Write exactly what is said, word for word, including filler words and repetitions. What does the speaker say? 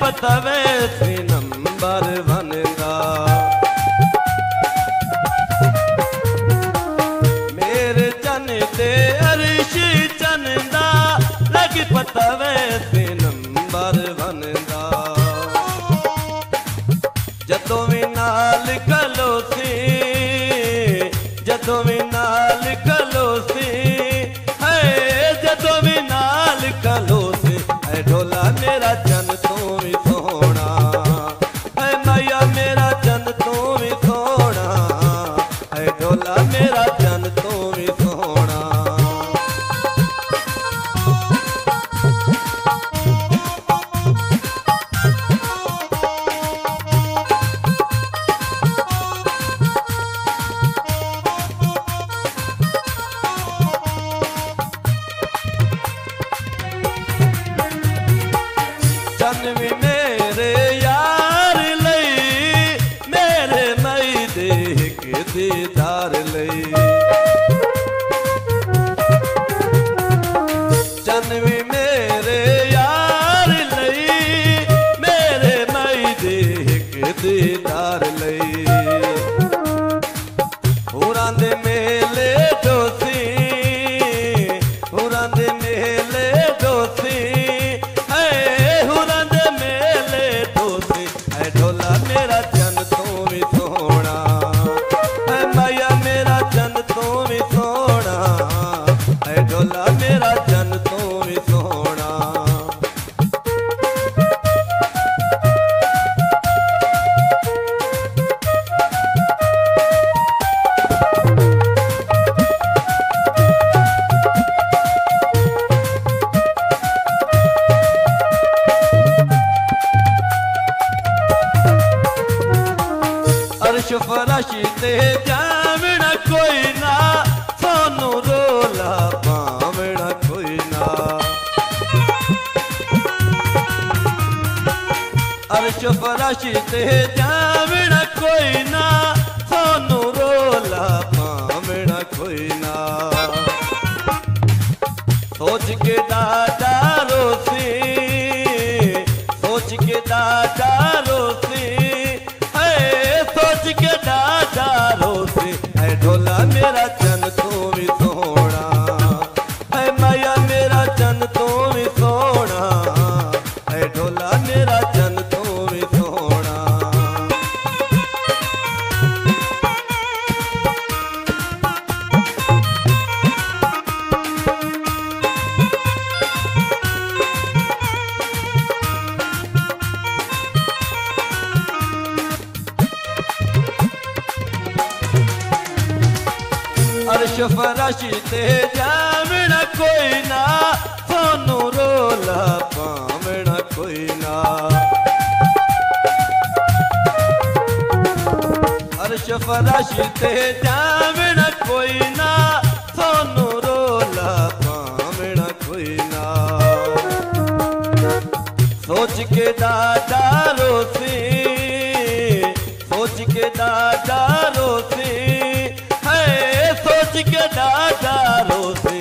पतवे सी number one दा। मेरे चन ते अरशी चंदा लग पतवे सी नंबर वन दा। जदों भी नाल खलोसी जदों भी नाल खलोसी है जदों भी नाल खलोसी है ढोला मेरा चन तू भी सोना है मैया मेरा चन तू भी सोना है ढोला मेरा चन तू भी सोना। चन भी मेरे यार लई मेरे मई देह के दीदार लई। चन भी मेरे यार लई मेरे मई देह के दीदार लई। हुरां दे मेले डोसी हुरां दे मेले डोसी ढोला मेरा चन तू भी सोना है मैया मेरा चन तू भी सोना है ढोला मेरा चन तू भी सोना। अर्श फराशी ते जावना कोई ना सोनू रोला पावना कोई ना। अर्श फराशी ते जावना कोई ना सोनू रोला पावना कोई ना। सोच के दादा रोसी सोच के दादा रोसी सोच के दादा रोसी है ढोला मेरा चन तू भी सोना है मैया मेरा चन तू भी सोना है ढोला मेरा चन तू भी सोना। अर्श फराशी ते जावना कोई ना सोनू रोला पावना कोई ना। अर्श फराशी ते जावना कोई ना सोनू रोला पावना कोई ना। सोच के दादा रोसी सोच के दादा रोसी सोच के दादा रोसी